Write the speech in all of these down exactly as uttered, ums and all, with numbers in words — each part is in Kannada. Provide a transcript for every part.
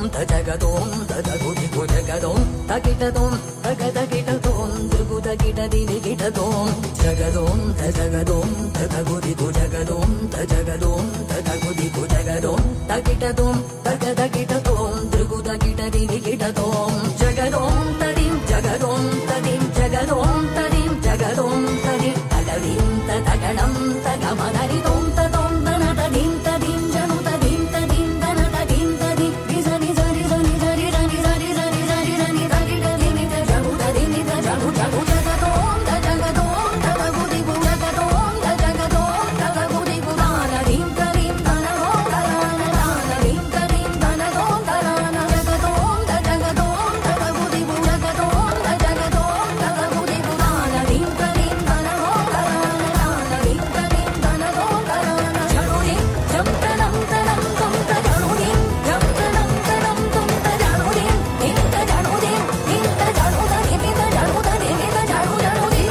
ತಜಗದೋಂ ತದಗುದಿಗು ಜಗದೋಂ ತಕಿಟದೋಂ ತಗದಕಿಟದೋಂ ತ್ರಿಗುದಕಿಟದಿನಿಗಿಟದೋಂ ಜಗದೋಂ ತಜಗದೋಂ ತದಗುದಿಗು ಜಗದೋಂ ತಜಗದೋಂ ತದಗುದಿಗು ಜಗದೋಂ ತಕಿಟದೋಂ ತಗದಕಿಟದೋಂ ತ್ರಿಗುದಕಿಟದಿನಿಗಿಟದೋಂ ಜಗದೋಂ ತದಿಂ ಜಗದೋಂ ತದಿಂ ಜಗದೋಂ ತದಿಂ ಜಗದೋಂ ತದಿಂ ತಗದಿಂ ತಗಣಂ ತಗಮದರಿದೋಂ ತದೋಂ ದನ ತದಿಂ ತದಿಂ ಜನು ತದಿಂ ತದಿಂ ದನ ತದಿಂ ತದಿ ನಿಜನಿ ಜನಿ ಜನಿ ಜನಿ ಜನಿ ಜನಿ ಜನಿ ಜನಿ ಜನಿ ತದಿ ತದಿನಿ ಜಗು ತದಿನಿ ಜಗು ಜಗು ಜಗದೋಂ ಜಗದೋಂ ತಗಗುದಿಗು ಜಗದೋಂ ಜಗದೋಂ ತಗಗುದಿಗು ದಾನದಿಂ ತದಿಂ ದನದೋಂ ದರಾನ ದಾನದಿಂ ತದಿಂ ದನದೋಂ ದರಾನ ಜಗದೋಂ ಜಗದೋಂ ತಗಗುದಿಗು ಜಗದೋಂ ಜಗದೋಂ ತಗಗುದಿಗು ದಾನದಿಂ ತದಿಂ ದನದೋಂ ದರಾನ ದಾನದಿಂ ತದಿಂ ದನದೋಂ ದರಾನ ಜನುದಿಂ ಜಂತನಂ ತನಂ ತುಂ ತಜನುದಿಂ ಜಂತನಂ ತನಂ ತುಂ ತಜನುದಿಂ ಇಂತ ಜನುದಿಂ ಇಂತ ಜನುದನಿ ಮಿತ ಜನುದನಿ ಮಿತ ಜನು ಜನುದಿಂ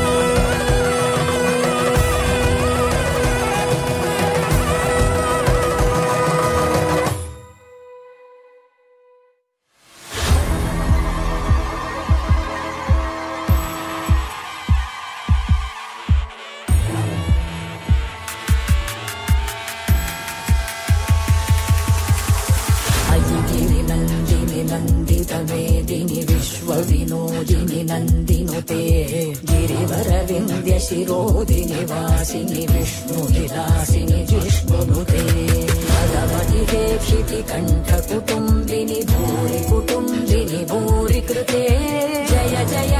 ಅಯಿಗಿರಿ ನಂದಿನಿ ನಂದಿತ ಮೇದಿನಿ ವಿಶ್ವ ವಿನೋದಿನಿ ನಂದಿನುತೆ ಗಿರಿವರ ವಿಂಧ್ಯ ಶಿರೋದಿನಿ ವಾಸಿನಿ ವಿಷ್ಣು ವಿಲಾಸಿನಿ ಜಿಷ್ಣುನುತೆ ಪದಮತಿಗೆ ಕ್ಷಿತಿ ಕಂಠ ಕುಟುಂಬಿನಿ ಭೂರಿ ಕುಟುಂಬಿನಿ ಭೂರಿ ಕೃತೆ ಜಯ ಜಯ